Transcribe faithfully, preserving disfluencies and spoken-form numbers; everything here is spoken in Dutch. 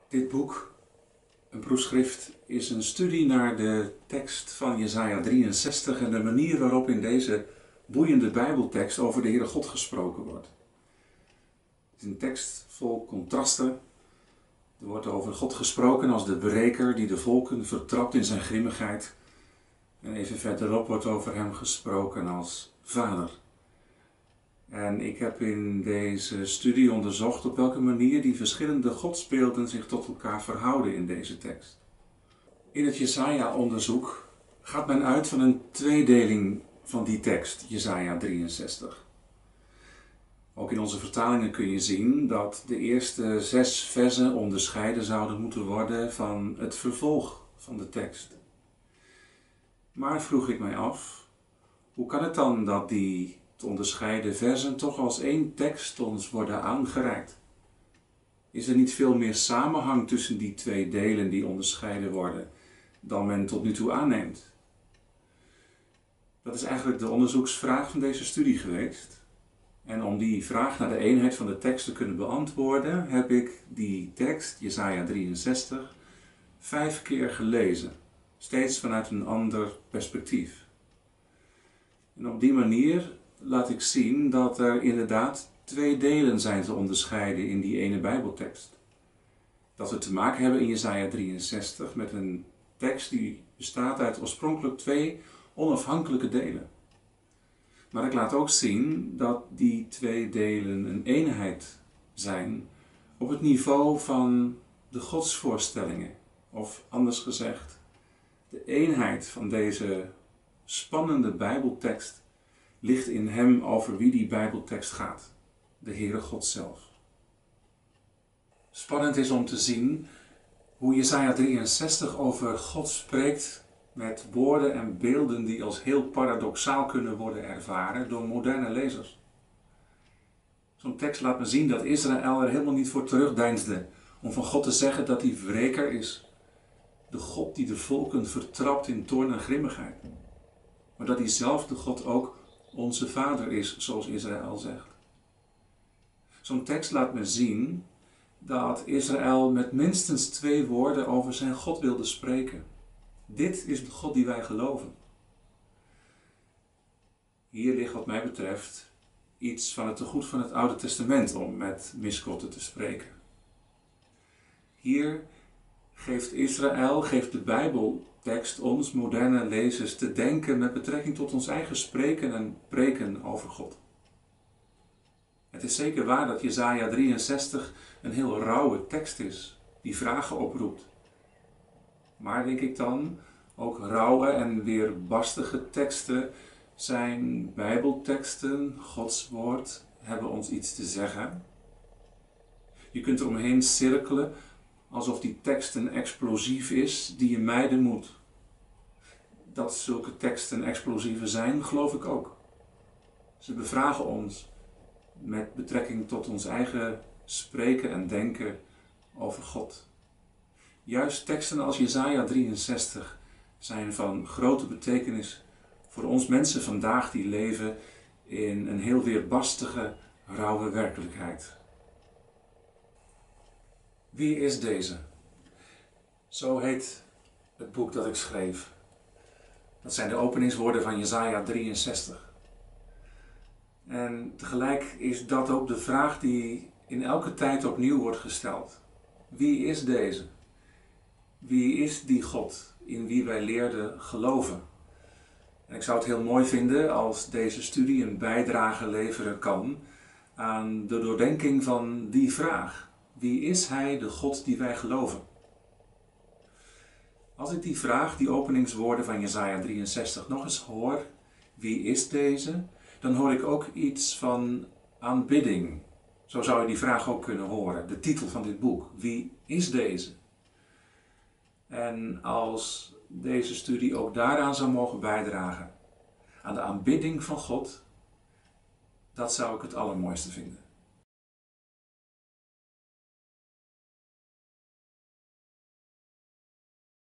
Dit boek, een proefschrift, is een studie naar de tekst van Jesaja drieënzestig en de manier waarop in deze boeiende Bijbeltekst over de Heere God gesproken wordt. Het is een tekst vol contrasten. Er wordt over God gesproken als de breker die de volken vertrapt in zijn grimmigheid. En even verderop wordt over hem gesproken als vader. En ik heb in deze studie onderzocht op welke manier die verschillende godsbeelden zich tot elkaar verhouden in deze tekst. In het Jesaja-onderzoek gaat men uit van een tweedeling van die tekst, Jesaja drieënzestig. Ook in onze vertalingen kun je zien dat de eerste zes versen onderscheiden zouden moeten worden van het vervolg van de tekst. Maar vroeg ik mij af, hoe kan het dan dat die te onderscheiden versen toch als één tekst ons worden aangereikt? Is er niet veel meer samenhang tussen die twee delen die onderscheiden worden dan men tot nu toe aanneemt? Dat is eigenlijk de onderzoeksvraag van deze studie geweest. En om die vraag naar de eenheid van de tekst te kunnen beantwoorden, heb ik die tekst, Jesaja drieënzestig, vijf keer gelezen. Steeds vanuit een ander perspectief. En op die manier laat ik zien dat er inderdaad twee delen zijn te onderscheiden in die ene Bijbeltekst. Dat we te maken hebben in Jesaja drieënzestig met een tekst die bestaat uit oorspronkelijk twee onafhankelijke delen. Maar ik laat ook zien dat die twee delen een eenheid zijn op het niveau van de godsvoorstellingen. Of anders gezegd, de eenheid van deze spannende Bijbeltekst ligt in hem over wie die Bijbeltekst gaat, de Heere God zelf. Spannend is om te zien hoe Jesaja drieënzestig over God spreekt met woorden en beelden die als heel paradoxaal kunnen worden ervaren door moderne lezers. Zo'n tekst laat me zien dat Israël er helemaal niet voor terugdeinsde om van God te zeggen dat hij wreker is. De God die de volken vertrapt in toorn en grimmigheid. Maar dat diezelfde God ook onze vader is, zoals Israël zegt. Zo'n tekst laat me zien dat Israël met minstens twee woorden over zijn God wilde spreken. Dit is de God die wij geloven. Hier ligt wat mij betreft iets van het tegoed van het Oude Testament om met miskotten te spreken. Hier geeft Israël, geeft de Bijbeltekst ons, moderne lezers, te denken met betrekking tot ons eigen spreken en preken over God. Het is zeker waar dat Jesaja drieënzestig een heel rauwe tekst is, die vragen oproept. Maar denk ik dan, ook rauwe en weerbarstige teksten zijn Bijbelteksten, Gods woord, hebben ons iets te zeggen. Je kunt er omheen cirkelen alsof die tekst een explosief is die je mijden moet. Dat zulke teksten explosieven zijn, geloof ik ook. Ze bevragen ons met betrekking tot ons eigen spreken en denken over God. Juist teksten als Jesaja drieënzestig zijn van grote betekenis voor ons mensen vandaag die leven in een heel weerbarstige, rauwe werkelijkheid. Wie is deze? Zo heet het boek dat ik schreef. Dat zijn de openingswoorden van Jesaja drieënzestig. En tegelijk is dat ook de vraag die in elke tijd opnieuw wordt gesteld. Wie is deze? Wie is die God in wie wij leerden geloven? En ik zou het heel mooi vinden als deze studie een bijdrage leveren kan aan de doordenking van die vraag. Wie is Hij, de God die wij geloven? Als ik die vraag, die openingswoorden van Jesaja drieënzestig nog eens hoor, wie is deze? Dan hoor ik ook iets van aanbidding. Zo zou je die vraag ook kunnen horen, de titel van dit boek. Wie is deze? En als deze studie ook daaraan zou mogen bijdragen, aan de aanbidding van God, dat zou ik het allermooiste vinden.